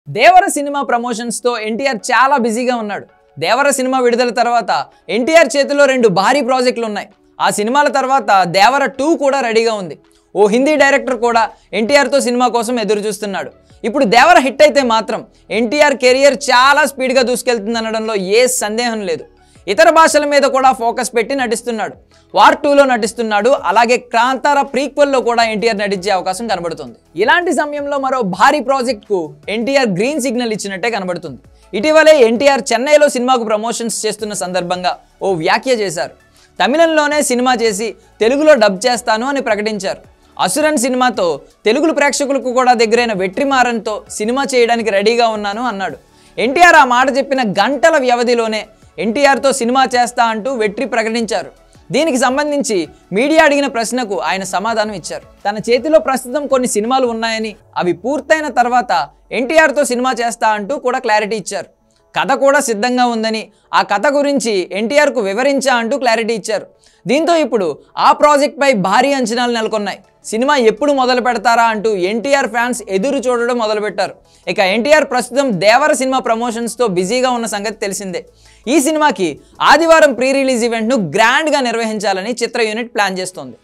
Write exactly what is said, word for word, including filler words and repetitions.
దేవర cinema promotions తో ఎన్టీఆర్ చాలా బిజీగా ఉన్నాడు. దేవర సినిమా విడుదల తర్వాత ఎన్టీఆర్ చేతిలో రెండు భారీ ప్రాజెక్టులు ఉన్నాయి. ఆ సినిమాల తర్వాత దేవర టూ కూడా రెడీగా ఉంది. ఓ హిందీ డైరెక్టర్ కూడా ఎన్టీఆర్ తో సినిమా కోసం ఎదురు చూస్తున్నాడు. ఇప్పుడు దేవర హిట్ అయితే మాత్రం ఎన్టీఆర్ కెరియర్ చాలా స్పీడ్గా దూసుకెళ్తుందనడంలో ఏ సందేహం లేదు. ఇతర భాషల మీద కూడా ఫోకస్ పెట్టి నటిస్తున్నాడు. వార్ టూలో నటిస్తున్నాడు. అలాగే క్రాంతార ప్రీక్వెల్లో కూడా ఎన్టీఆర్ నటించే అవకాశం కనబడుతుంది. ఇలాంటి సమయంలో మరో భారీ ప్రాజెక్ట్కు ఎన్టీఆర్ గ్రీన్ సిగ్నల్ ఇచ్చినట్టే కనబడుతుంది. ఇటీవలే ఎన్టీఆర్ చెన్నైలో సినిమాకు ప్రమోషన్స్ చేస్తున్న సందర్భంగా ఓ వ్యాఖ్య చేశారు. తమిళంలోనే సినిమా చేసి తెలుగులో డబ్ చేస్తాను అని ప్రకటించారు. అసురన్ సినిమాతో తెలుగు ప్రేక్షకులకు కూడా దగ్గరైన వెట్రిమారన్తో సినిమా చేయడానికి రెడీగా ఉన్నాను అన్నాడు. ఎన్టీఆర్ ఆ మాట చెప్పిన గంటల వ్యవధిలోనే ఎన్టీఆర్తో సినిమా చేస్తా అంటూ వెట్రి ప్రకటించారు. దీనికి సంబంధించి మీడియా అడిగిన ప్రశ్నకు ఆయన సమాధానం ఇచ్చారు. తన చేతిలో ప్రస్తుతం కొన్ని సినిమాలు ఉన్నాయని, అవి పూర్తయిన తర్వాత ఎన్టీఆర్తో సినిమా చేస్తా అంటూ కూడా క్లారిటీ ఇచ్చారు. కథ కూడా సిద్ధంగా ఉందని, ఆ కథ గురించి ఎన్టీఆర్కు వివరించా అంటూ క్లారిటీ ఇచ్చారు. దీంతో ఇప్పుడు ఆ ప్రాజెక్ట్పై భారీ అంచనాలు నెలకొన్నాయి. సినిమా ఎప్పుడు మొదలు పెడతారా అంటూ ఎన్టీఆర్ ఫ్యాన్స్ ఎదురు చూడడం మొదలుపెట్టారు. ఇక ఎన్టీఆర్ ప్రస్తుతం దేవర సినిమా ప్రమోషన్స్తో బిజీగా ఉన్న సంగతి తెలిసిందే. ఈ సినిమాకి ఆదివారం ప్రీ రిలీజ్ ఈవెంట్ను గ్రాండ్గా నిర్వహించాలని చిత్ర యూనిట్ ప్లాన్ చేస్తోంది.